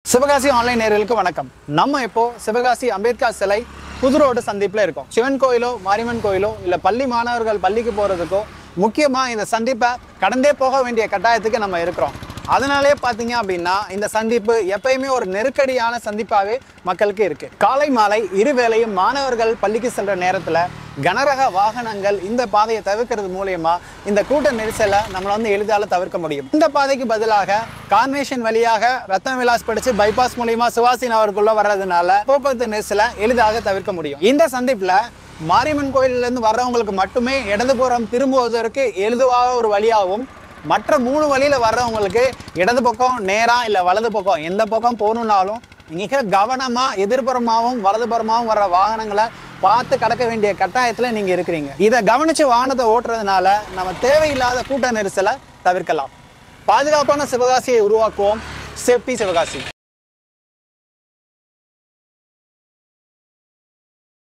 Sivakasi online நேயர்களுக்கு வணக்கம். நம்ம இப்போ சிவகாசி அம்பேத்கர் சிலை புது ரோடு சந்திப்புல இருக்கோம். சிவன் கோயிலோ மாரியம்மன் கோயிலோ இல்ல பள்ளி மாணவர்கள் பள்ளிக்கு போறதுக்கோ முக்கியமா இந்த சந்திப்பை கடந்தே போக வேண்டிய கட்டாயத்துக்கு நம்ம இருக்கிறோம். அதனாலே பார்த்தீங்க அப்படின்னா இந்த சந்திப்பு எப்பயுமே ஒரு நெருக்கடியான சந்திப்பாகவே மக்களுக்கு இருக்கு. காலை மாலை இருவேளையும் மாணவர்கள் பள்ளிக்கு செல்ற நேரத்தில் கனரக வாகனங்கள் இந்த பாதையை தவிர்க்கிறது மூலயமா இந்த கூட்ட நெரிசலை நம்மளை எளிதால தவிர்க்க முடியும். இந்த பாதைக்கு பதிலாக கார்னேஷன் வழியாக ரத்ன விலாஸ் படிச்சு பைபாஸ் மூலயமா சுவாசி நகருக்குள்ள வர்றதுனால போக்குவரத்து நெரிசலை எளிதாக தவிர்க்க முடியும். இந்த சந்திப்புல மாரியம்மன் கோயிலிருந்து வர்றவங்களுக்கு மட்டுமே இடதுபுறம் திரும்புவதற்கு எளிதாக ஒரு வழியாகவும், மற்ற 3 வழியில வர்றவங்களுக்கு இடது பக்கம் நேரா இல்லை வலது பக்கம் எந்த பக்கம் போகணுன்னாலும் மிக கவனமா எதிர்ப்புறமாகவும் வலதுபுறமாகவும் வர்ற வாகனங்களை பார்த்து கடக்க வேண்டிய கட்டாயத்தில் நீங்க இருக்கிறீங்க. இதை கவனிச்சு வாகனத்தை ஓட்டுறதுனால நம்ம தேவையில்லாத கூட்ட நெரிசலை தவிர்க்கலாம். பாதுகாப்பான சிவகாசியை உருவாக்குவோம். சேஃப்டி சிவகாசி.